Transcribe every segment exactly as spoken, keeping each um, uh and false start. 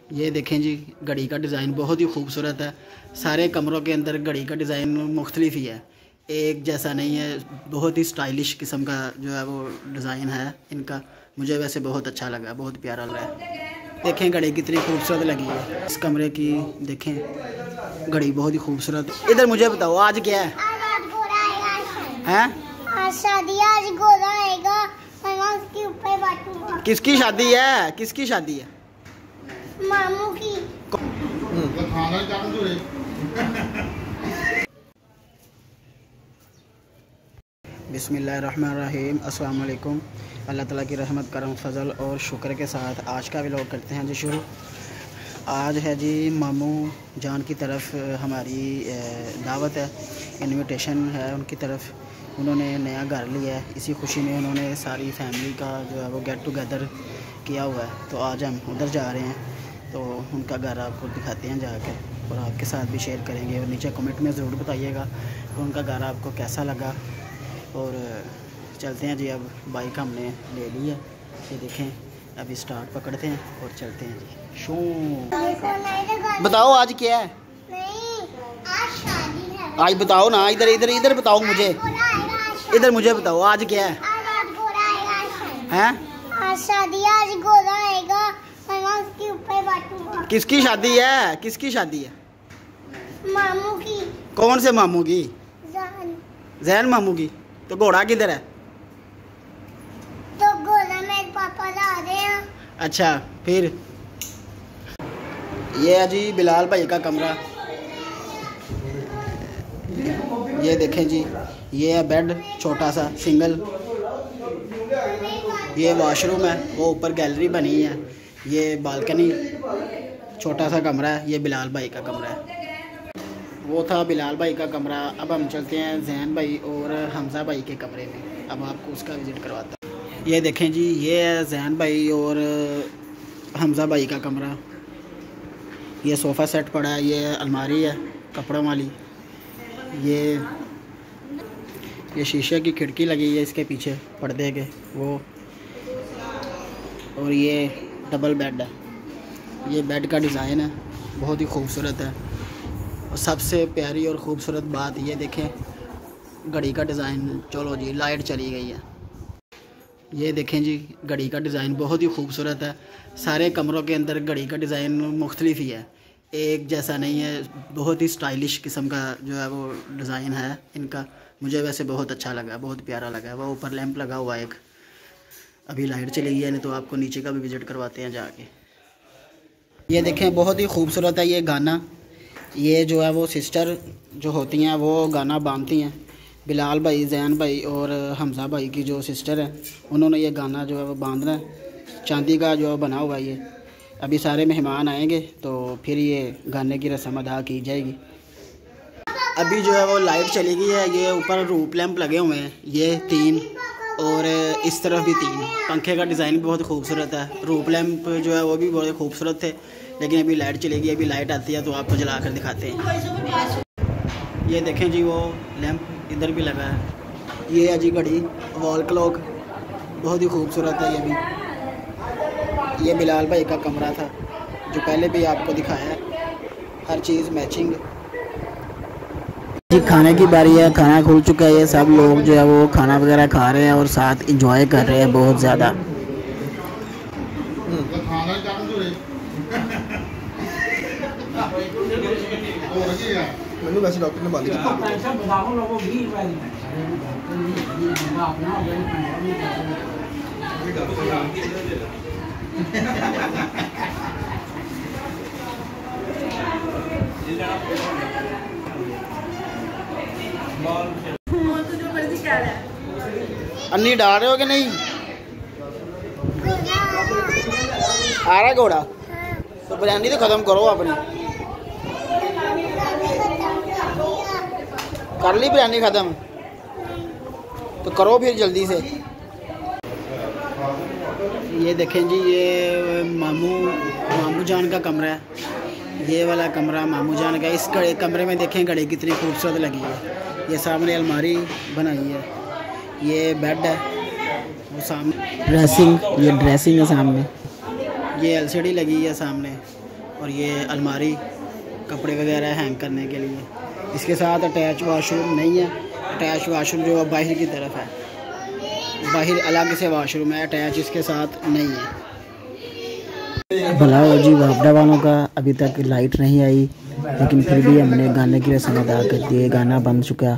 ये देखें जी, घड़ी का डिज़ाइन बहुत ही खूबसूरत है। सारे कमरों के अंदर घड़ी का डिज़ाइन मुख्तलिफ ही है, एक जैसा नहीं है। बहुत ही स्टाइलिश किस्म का जो है वो डिज़ाइन है इनका। मुझे वैसे बहुत अच्छा लगा, बहुत प्यारा लगा है। देखें घड़ी कितनी खूबसूरत लगी है इस कमरे की। देखें घड़ी बहुत ही खूबसूरत। इधर मुझे बताओ आज क्या है? हैं? आज शादी, आज गोरा आएगा, मैं उसके ऊपर बांटूंगा। किसकी शादी है? किसकी शादी है? मामू की। बिस्मिल्लाहिर्रहमानिर्रहीम। अस्सलाम वालेकुम। अल्लाह ताला की रहमत, करम, फजल और शुक्र के साथ आज का व्लॉग करते हैं जी शुरू। आज है जी मामू जान की तरफ हमारी दावत है, इनविटेशन है उनकी तरफ। उन्होंने नया घर लिया है, इसी खुशी में उन्होंने सारी फैमिली का जो है वो गेट टुगेदर किया हुआ है। तो आज हम उधर जा रहे हैं, तो उनका घर आपको दिखाते हैं जाकर और आपके साथ भी शेयर करेंगे। और नीचे कमेंट में ज़रूर बताइएगा कि उनका घर आपको कैसा लगा। और चलते हैं जी, अब बाइक हमने ले ली है। ये देखें अभी स्टार्ट पकड़ते हैं और चलते हैं जी। शो बताओ आज क्या है? नहीं, आज शादी है। आज बताओ ना, इधर इधर इधर बताओ मुझे, इधर मुझे बताओ आज क्या है? हैं? आज शादी, आज गोरा आएगा, मैं उसके ऊपर बांटूंगा। किसकी शादी है? किसकी शादी है? मामू की। कौन से मामू की? जान। जैन मामू की। तो घोड़ा किधर है? तो गोरा मेरे पापा ला रहे हैं। अच्छा, फिर ये है जी बिलाल भाई का कमरा। ये देखें जी, ये है बेड छोटा सा सिंगल। ये वॉशरूम है, वो ऊपर गैलरी बनी है। ये बालकनी, छोटा सा कमरा है। ये बिलाल भाई का कमरा है। वो था बिलाल भाई का कमरा। अब हम चलते हैं जैन भाई और हमज़ा भाई के कमरे में। अब आपको उसका विज़िट करवाता हूँ। ये देखें जी, ये है जैन भाई और हमज़ा भाई का कमरा। ये सोफ़ा सेट पड़ा है, ये अलमारी है कपड़ों वाली। ये ये शीशे की खिड़की लगी है इसके पीछे पर्दे के वो। और ये डबल बेड है। ये बेड का डिज़ाइन है, बहुत ही खूबसूरत है। और सबसे प्यारी और ख़ूबसूरत बात ये देखें घड़ी का डिज़ाइन। चलो जी, लाइट चली गई है। ये देखें जी, घड़ी का डिज़ाइन बहुत ही खूबसूरत है। सारे कमरों के अंदर घड़ी का डिज़ाइन मुख्तलिफ ही है, एक जैसा नहीं है। बहुत ही स्टाइलिश किस्म का जो है वो डिज़ाइन है इनका। मुझे वैसे बहुत अच्छा लगा, बहुत प्यारा लगा। वो ऊपर लैंप लगा हुआ है एक। अभी लाइट चली गई है, नहीं तो आपको नीचे का भी विज़िट करवाते हैं जाके। ये देखें बहुत ही खूबसूरत है ये गाना। ये जो है वो सिस्टर जो होती हैं वो गाना बांधती हैं। बिलाल भाई, जैन भाई और हमज़ा भाई की जो सिस्टर है, उन्होंने ये गाना जो है वो बांधना है। चांदी का जो बना हुआ है ये। अभी सारे मेहमान आएंगे तो फिर ये गाने की रस्म अदा की जाएगी। अभी जो है वो लाइट चली गई है। ये ऊपर रूप लैंप लगे हुए हैं, ये तीन, और इस तरफ भी तीन। पंखे का डिज़ाइन भी बहुत खूबसूरत है। रूप लैंप जो है वो भी बहुत खूबसूरत थे, लेकिन अभी लाइट चली गई। अभी लाइट आती है तो आपको जला कर दिखाते हैं। ये देखें जी, वो लैंप इधर भी लगा है। ये है जी घड़ी, वॉल क्लॉक, बहुत ही खूबसूरत है ये भी। ये बिलाल भाई का कमरा था जो पहले भी आपको दिखाया है, हर चीज़ मैचिंग। जी खाने की बारी है, खाना खुल चुका है। ये सब लोग जो है वो खाना वगैरह खा रहे हैं और साथ इंजॉय कर रहे हैं बहुत ज़्यादा। वैसे डॉक्टर ने बात अन्नी डाल रहे हो कि नहीं? आ रहा घोड़ा? तो बिरयानी तो ख़त्म करो अपनी। कर ली बिरयानी ख़त्म? तो करो फिर जल्दी से। ये देखें जी, ये मामू मामू जान का कमरा है। ये वाला कमरा मामू जान का। इस कमरे में देखें घड़ी कितनी खूबसूरत लगी है। ये सामने अलमारी बनाई है, ये बेड है, वो सामने ड्रेसिंग, ये ड्रेसिंग है सामने। ये एलसीडी लगी है सामने। और ये अलमारी कपड़े वगैरह हैंग करने के लिए। इसके साथ अटैच वाशरूम नहीं है, अटैच वाशरूम जो बाहर की तरफ है, बाहर अलग से वाशरूम है, अटैच इसके साथ नहीं है। भला हो जी वापडा वालों का, अभी तक लाइट नहीं आई, लेकिन फिर भी हमने गाने की रस्म अदा कर दी। गाना बन चुका।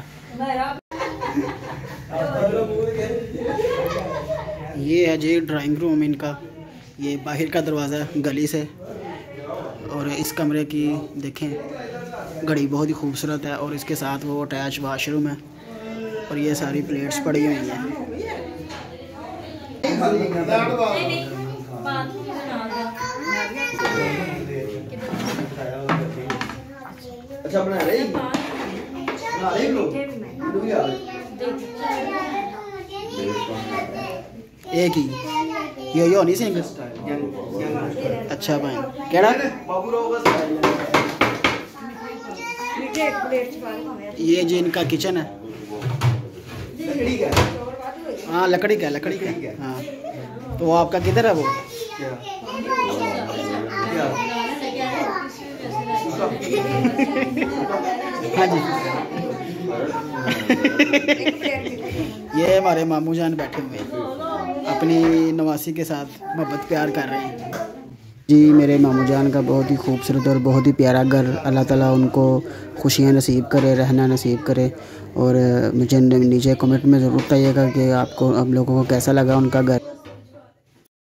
ये है जी ड्राइंग रूम इनका, ये बाहर का दरवाज़ा गली से, और इस कमरे की देखें घड़ी बहुत ही खूबसूरत है, और इसके साथ वो अटैच वाशरूम है, और ये सारी प्लेट्स पड़ी हुई हैं। अच्छा बना रही बना रही लोग एक ही यो यो नहीं सिंह। अच्छा भाई केड़ा ये जी इनका किचन है। हाँ लकड़ी का लकड़ी का। हाँ तो वो आपका किधर है वो? हाँ जी ये हमारे मामू जान बैठे हुए हैं, अपनी नवासी के साथ मोहब्बत प्यार कर रहे हैं जी। मेरे मामू जान का बहुत ही खूबसूरत और बहुत ही प्यारा घर, अल्लाह ताला उनको खुशियाँ नसीब करे, रहना नसीब करे। और मुझे नीचे कमेंट में ज़रूर बताइएगा कि आपको आप लोगों को कैसा लगा उनका घर।